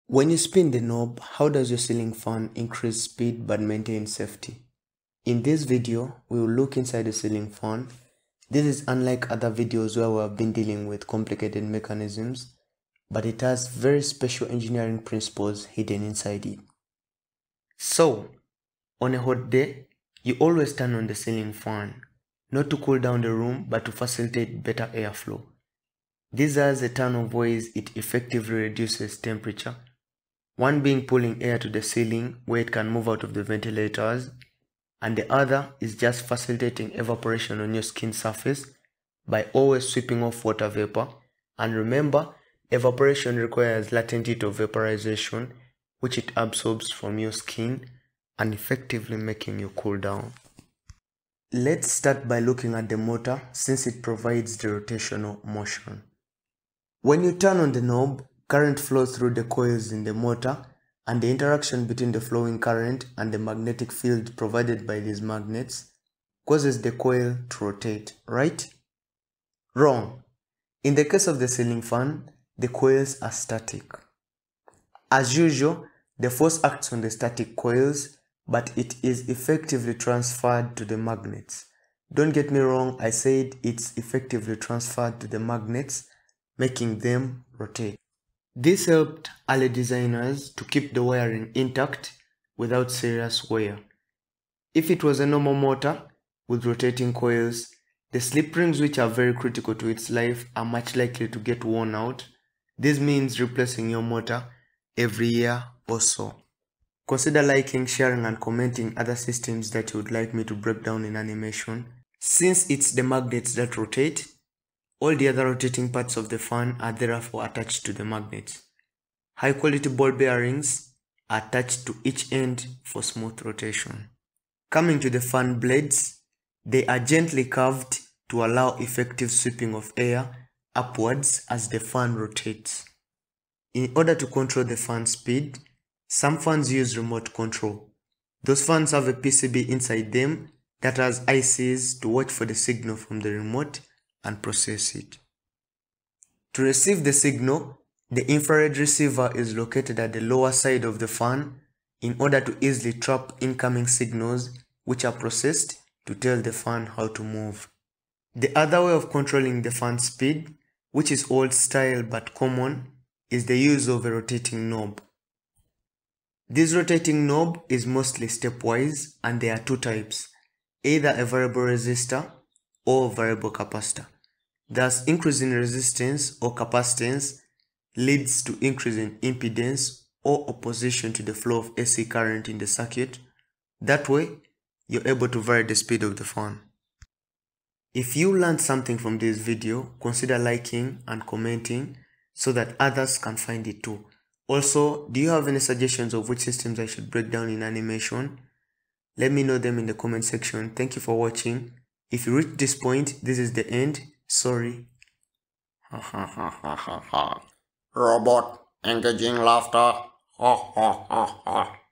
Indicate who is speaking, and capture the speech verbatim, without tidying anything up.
Speaker 1: When you spin the knob, how does your ceiling fan increase speed but maintain safety? In this video, we will look inside the ceiling fan. This is unlike other videos where we have been dealing with complicated mechanisms, but it has very special engineering principles hidden inside it. So, on a hot day, you always turn on the ceiling fan, not to cool down the room but to facilitate better airflow. This has a ton of ways it effectively reduces temperature. One being pulling air to the ceiling where it can move out of the ventilators, and the other is just facilitating evaporation on your skin surface by always sweeping off water vapor. And remember, evaporation requires latent heat of vaporization, which it absorbs from your skin and effectively making you cool down. Let's start by looking at the motor, since it provides the rotational motion. When you turn on the knob, current flows through the coils in the motor, and the interaction between the flowing current and the magnetic field provided by these magnets causes the coil to rotate, right? Wrong. In the case of the ceiling fan, the coils are static. As usual, the force acts on the static coils, but it is effectively transferred to the magnets. Don't get me wrong, I said it's effectively transferred to the magnets, making them rotate. This helped early designers to keep the wiring intact without serious wear. If it was a normal motor with rotating coils, the slip rings, which are very critical to its life, are much likely to get worn out. This means replacing your motor every year or so. Consider liking, sharing and commenting other systems that you would like me to break down in animation. Since it's the magnets that rotate, all the other rotating parts of the fan are therefore attached to the magnets. High quality ball bearings are attached to each end for smooth rotation. Coming to the fan blades, they are gently curved to allow effective sweeping of air upwards as the fan rotates. In order to control the fan speed, some fans use remote control. Those fans have a P C B inside them that has I Cs to watch for the signal from the remote and process it. To receive the signal, the infrared receiver is located at the lower side of the fan in order to easily trap incoming signals, which are processed to tell the fan how to move. The other way of controlling the fan speed, which is old style but common, is the use of a rotating knob. This rotating knob is mostly stepwise, and there are two types, either a variable resistor or variable capacitor. Thus, increase in resistance or capacitance leads to increase in impedance or opposition to the flow of A C current in the circuit. That way, you're able to vary the speed of the fan. If you learned something from this video, consider liking and commenting so that others can find it too. Also, do you have any suggestions of which systems I should break down in animation? Let me know them in the comment section. Thank you for watching. If you reached this point, this is the end. Sorry.
Speaker 2: Ha ha ha ha ha ha. Robot engaging laughter. Ha ha ha ha.